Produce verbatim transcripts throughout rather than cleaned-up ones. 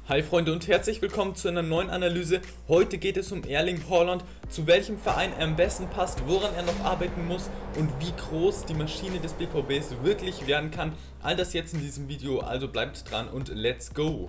Hi Freunde und herzlich willkommen zu einer neuen Analyse. Heute geht es um Erling Haaland, zu welchem Verein er am besten passt, woran er noch arbeiten muss und wie groß die Maschine des B V Bs wirklich werden kann. All das jetzt in diesem Video, also bleibt dran und let's go!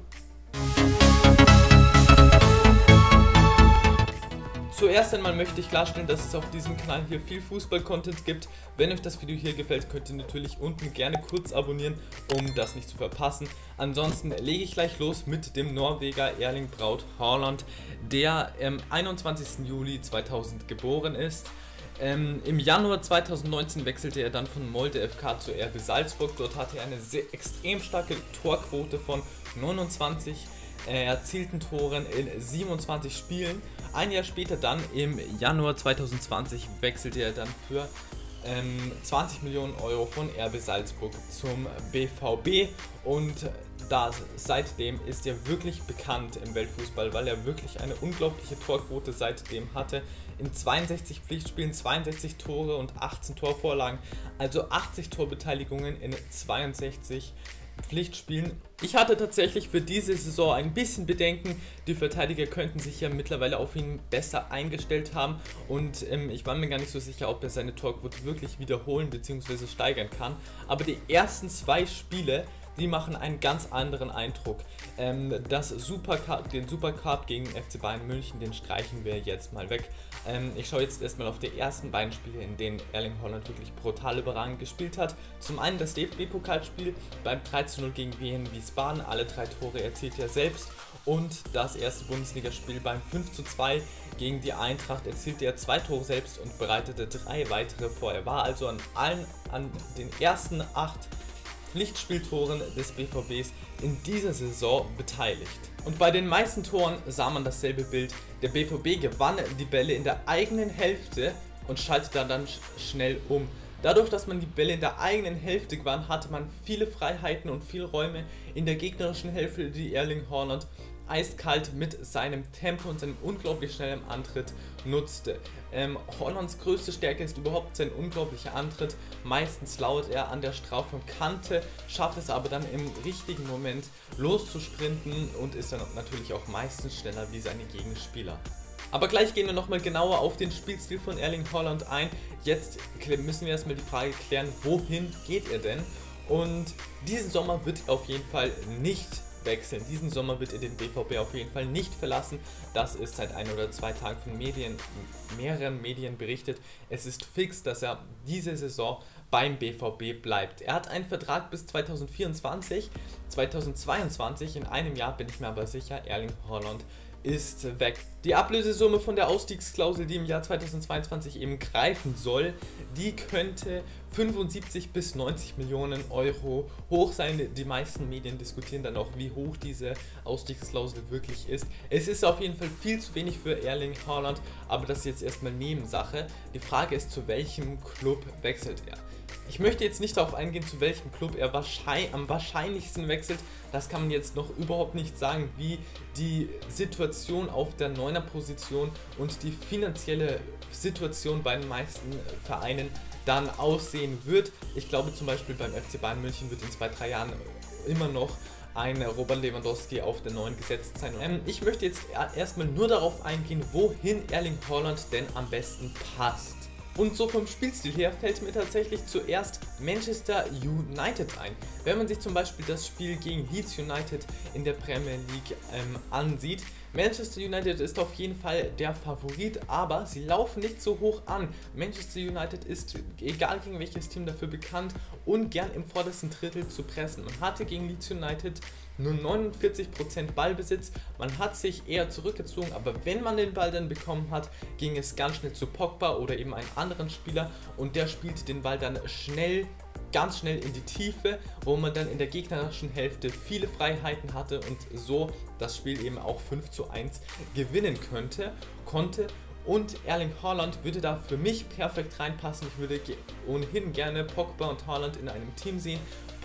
Zuerst einmal möchte ich klarstellen, dass es auf diesem Kanal hier viel Fußball-Content gibt. Wenn euch das Video hier gefällt, könnt ihr natürlich unten gerne kurz abonnieren, um das nicht zu verpassen. Ansonsten lege ich gleich los mit dem Norweger Erling Braut Haaland, der am einundzwanzigsten Juli zweitausend geboren ist. Ähm, Im Januar zweitausendneunzehn wechselte er dann von Molde F K zu R B Salzburg. Dort hatte er eine sehr extrem starke Torquote von neunundzwanzig erzielten Toren in siebenundzwanzig Spielen. Ein Jahr später dann, im Januar zweitausendzwanzig, wechselte er dann für ähm, zwanzig Millionen Euro von R B Salzburg zum B V B und da, seitdem ist er wirklich bekannt im Weltfußball, weil er wirklich eine unglaubliche Torquote seitdem hatte. In zweiundsechzig Pflichtspielen zweiundsechzig Tore und achtzehn Torvorlagen, also achtzig Torbeteiligungen in zweiundsechzig Pflichtspielen. Ich hatte tatsächlich für diese Saison ein bisschen Bedenken, die Verteidiger könnten sich ja mittlerweile auf ihn besser eingestellt haben und ähm, ich war mir gar nicht so sicher, ob er seine Torquote wirklich wiederholen bzw. steigern kann, aber die ersten zwei Spiele, die machen einen ganz anderen Eindruck. Ähm, das Supercup, den Supercup gegen F C Bayern München, den streichen wir jetzt mal weg. Ähm, ich schaue jetzt erstmal auf die ersten beiden Spiele, in denen Erling Haaland wirklich brutal überragend gespielt hat. Zum einen das D F B-Pokalspiel beim drei zu null gegen Wien Wiesbaden, alle drei Tore erzielte er selbst. Und das erste Bundesligaspiel beim fünf zu zwei gegen die Eintracht erzielte er zwei Tore selbst und bereitete drei weitere vor. Er war also an allen, an den ersten acht Pflichtspieltoren des B V Bs in dieser Saison beteiligt. Und bei den meisten Toren sah man dasselbe Bild. Der B V B gewann die Bälle in der eigenen Hälfte und schaltete dann schnell um. Dadurch, dass man die Bälle in der eigenen Hälfte gewann, hatte man viele Freiheiten und viele Räume in der gegnerischen Hälfte, die Erling Haaland eiskalt mit seinem Tempo und seinem unglaublich schnellen Antritt nutzte. Ähm, Haalands größte Stärke ist überhaupt sein unglaublicher Antritt. Meistens lauert er an der Strafraumkante, schafft es aber dann im richtigen Moment loszusprinten und ist dann natürlich auch meistens schneller wie seine Gegenspieler. Aber gleich gehen wir nochmal genauer auf den Spielstil von Erling Haaland ein. Jetzt müssen wir erstmal die Frage klären, wohin geht er denn? Und diesen Sommer wird er auf jeden Fall nicht wechseln. Diesen Sommer wird er den B V B auf jeden Fall nicht verlassen. Das ist seit ein oder zwei Tagen von Medien, mehreren Medien berichtet. Es ist fix, dass er diese Saison beim B V B bleibt. Er hat einen Vertrag bis zweitausendvierundzwanzig, zweitausendzweiundzwanzig, in einem Jahr bin ich mir aber sicher, Erling Haaland ist weg. Die Ablösesumme von der Ausstiegsklausel, die im Jahr zweitausendzweiundzwanzig eben greifen soll, die könnte fünfundsiebzig bis neunzig Millionen Euro hoch sein. Die meisten Medien diskutieren dann auch, wie hoch diese Ausstiegsklausel wirklich ist. Es ist auf jeden Fall viel zu wenig für Erling Haaland, aber das ist jetzt erstmal Nebensache. Die Frage ist, zu welchem Club wechselt er? Ich möchte jetzt nicht darauf eingehen, zu welchem Club er wahrscheinlich, am wahrscheinlichsten wechselt. Das kann man jetzt noch überhaupt nicht sagen, wie die Situation auf der Neuner-Position und die finanzielle Situation bei den meisten Vereinen dann aussehen wird. Ich glaube zum Beispiel beim F C Bayern München wird in zwei, drei Jahren immer noch ein Robert Lewandowski auf der neuen gesetzt sein. Ähm, ich möchte jetzt erstmal nur darauf eingehen, wohin Erling Haaland denn am besten passt. Und so vom Spielstil her fällt mir tatsächlich zuerst Manchester United ein. Wenn man sich zum Beispiel das Spiel gegen Leeds United in der Premier League ähm, ansieht, Manchester United ist auf jeden Fall der Favorit, aber sie laufen nicht so hoch an. Manchester United ist, egal gegen welches Team, dafür bekannt, ungern im vordersten Drittel zu pressen. Man hatte gegen Leeds United nur neunundvierzig Prozent Ballbesitz, man hat sich eher zurückgezogen, aber wenn man den Ball dann bekommen hat, ging es ganz schnell zu Pogba oder eben einen anderen Spieler und der spielte den Ball dann schnell, ganz schnell in die Tiefe, wo man dann in der gegnerischen Hälfte viele Freiheiten hatte und so das Spiel eben auch fünf zu eins gewinnen könnte, konnte. Und Erling Haaland würde da für mich perfekt reinpassen. Ich würde ohnehin gerne Pogba und Haaland in einem Team sehen.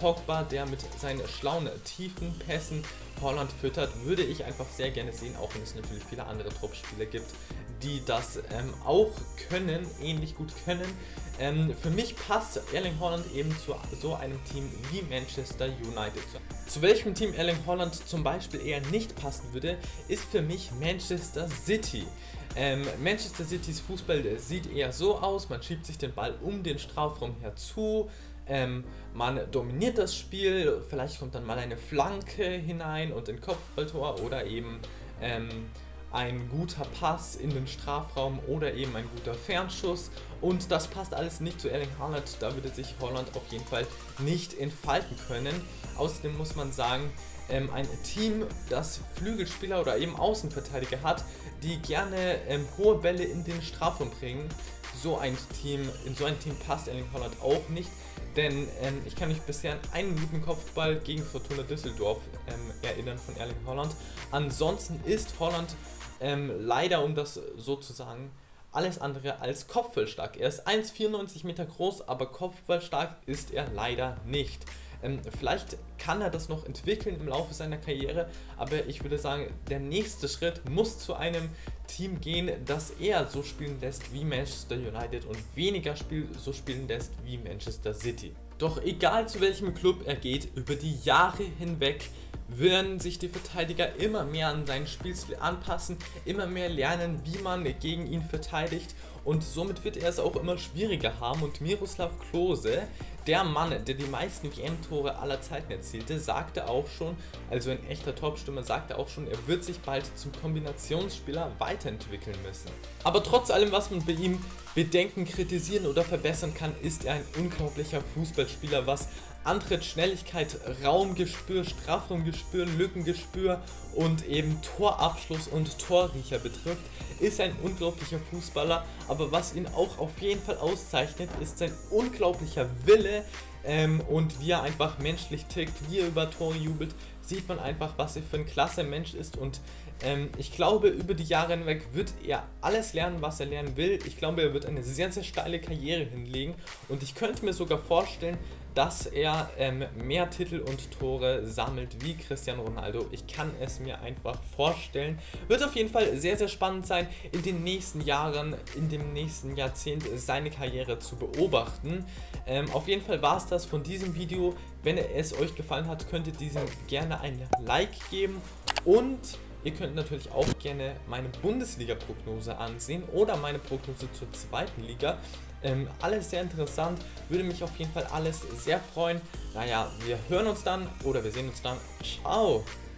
Pogba, der mit seinen schlauen, tiefen Pässen Haaland füttert, würde ich einfach sehr gerne sehen, auch wenn es natürlich viele andere Top-Spieler gibt, die das ähm, auch können, ähnlich gut können. Ähm, für mich passt Erling Haaland eben zu so einem Team wie Manchester United. Zu welchem Team Erling Haaland zum Beispiel eher nicht passen würde, ist für mich Manchester City. Ähm, Manchester Citys Fußball sieht eher so aus, man schiebt sich den Ball um den Strafraum herzu, ähm, man dominiert das Spiel, vielleicht kommt dann mal eine Flanke hinein und ein Kopfballtor oder eben ähm, ein guter Pass in den Strafraum oder eben ein guter Fernschuss, und das passt alles nicht zu Erling Haaland, da würde sich Haaland auf jeden Fall nicht entfalten können. Außerdem muss man sagen, ähm, ein Team, das Flügelspieler oder eben Außenverteidiger hat, die gerne ähm, hohe Bälle in den Strafraum bringen, so ein Team, in so ein Team passt Erling Haaland auch nicht. Denn ähm, ich kann mich bisher an einen guten Kopfball gegen Fortuna Düsseldorf ähm, erinnern von Erling Haaland. Ansonsten ist Haaland ähm, leider, um das so zu sagen, alles andere als kopfballstark. Er ist eins Komma vierundneunzig Meter groß, aber kopfballstark ist er leider nicht. Ähm, vielleicht kann er das noch entwickeln im Laufe seiner Karriere, aber ich würde sagen, der nächste Schritt muss zu einem Team gehen, das eher so spielen lässt wie Manchester United und weniger Spiel so spielen lässt wie Manchester City. Doch egal zu welchem Club er geht, über die Jahre hinweg werden sich die Verteidiger immer mehr an seinen Spielstil anpassen, immer mehr lernen, wie man gegen ihn verteidigt, und somit wird er es auch immer schwieriger haben. Und Miroslav Klose, der Mann, der die meisten W M-Tore aller Zeiten erzielte, sagte auch schon, also ein echter Topstürmer, sagte auch schon, er wird sich bald zum Kombinationsspieler weiterentwickeln müssen. Aber trotz allem, was man bei ihm bedenken, kritisieren oder verbessern kann, ist er ein unglaublicher Fußballspieler, was Antritt, Schnelligkeit, Raumgespür, Strafraumgespür, Lückengespür und eben Torabschluss und Torriecher betrifft, ist ein unglaublicher Fußballer. Aber was ihn auch auf jeden Fall auszeichnet, ist sein unglaublicher Wille ähm, und wie er einfach menschlich tickt, wie er über Tore jubelt, sieht man einfach, was er für ein klasse Mensch ist. Und ähm, ich glaube, über die Jahre hinweg wird er alles lernen, was er lernen will. Ich glaube, er wird eine sehr, sehr steile Karriere hinlegen, und ich könnte mir sogar vorstellen, dass er ähm, mehr Titel und Tore sammelt wie Cristiano Ronaldo. Ich kann es mir einfach vorstellen. Wird auf jeden Fall sehr, sehr spannend sein, in den nächsten Jahren, in dem nächsten Jahrzehnt seine Karriere zu beobachten. Ähm, auf jeden Fall war es das von diesem Video. Wenn es euch gefallen hat, könnt ihr diesem gerne ein Like geben, und ihr könnt natürlich auch gerne meine Bundesliga-Prognose ansehen oder meine Prognose zur zweiten Liga. Ähm, alles sehr interessant, würde mich auf jeden Fall alles sehr freuen. Naja, wir hören uns dann oder wir sehen uns dann. Ciao!